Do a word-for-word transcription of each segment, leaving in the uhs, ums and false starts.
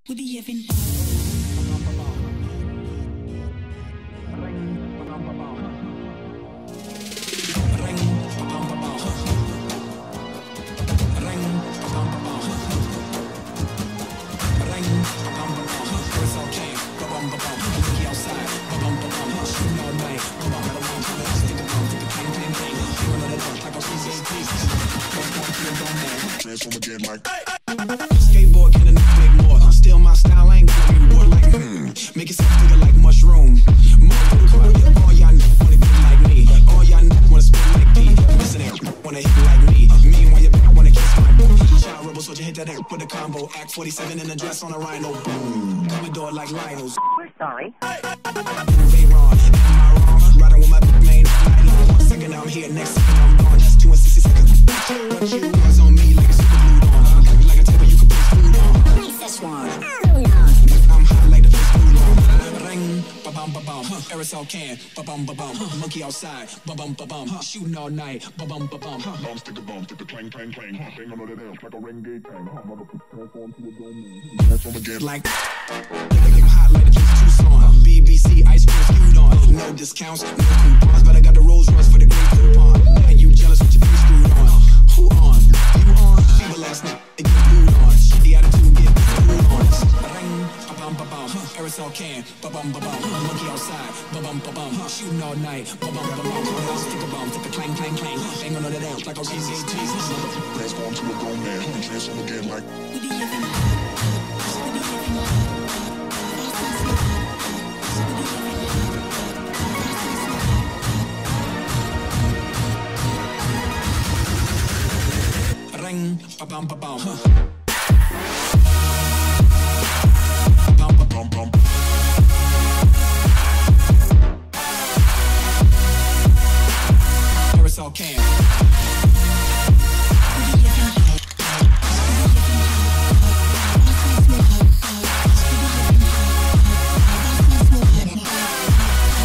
Would you even transform again like skateboard, can a nigga make more? Still my style, I ain't gonna reward like hmm. Make yourself bigger like mushroom. All y'all niggas wanna be like me. All y'all niggas wanna spit like P. Listen, they wanna hit like me. Me when you wanna kiss my boo. Child rebel soldier hit that air with a combo. Act forty-seven in a dress on a rhino. Boom. Come and do it like Lionel's. We're sorry. They wrong. Am I wrong? Riding with my big man. One second I'm here, next second I'm gone. That's two and sixty seconds. What you was on me like a super glued on. Like a table you can put food on. Nice this one. I'm hot like the first food on. Ring, ba bum ba bum. Aerosol can, ba bum ba bum. Monkey outside, ba bum ba bum. Shooting all night, ba bum ba bum. Bomb stick a bomb, stick a clang clang clang. Bang on the dance like a renegade tang. Motherfucker transform to a dome man. Transform again like I'm hot like the first Tucson. B B C ice cream skewed on. No discounts, no coupons, but I got the Rolls Royce for the great coupon. Now you jealous with your face screwed on. Who on? You on? Fever last night, they get food on. The attitude get food on. Ring, ba bum ba bum. Aerosol can, ba bum ba bum. Monkey outside, ba bum ba bum. Shooting all night, ba bum ba bum. Stick a bomb, stick a clang clang clang. Bang on the dance like a renegade Jesus. Transform to a grown man. Transform again like Would you even Would you even Ring, ba bum ba bum. bum bum. Aerosol can.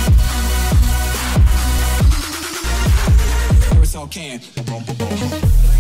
Aerosol can. Bum bum bum.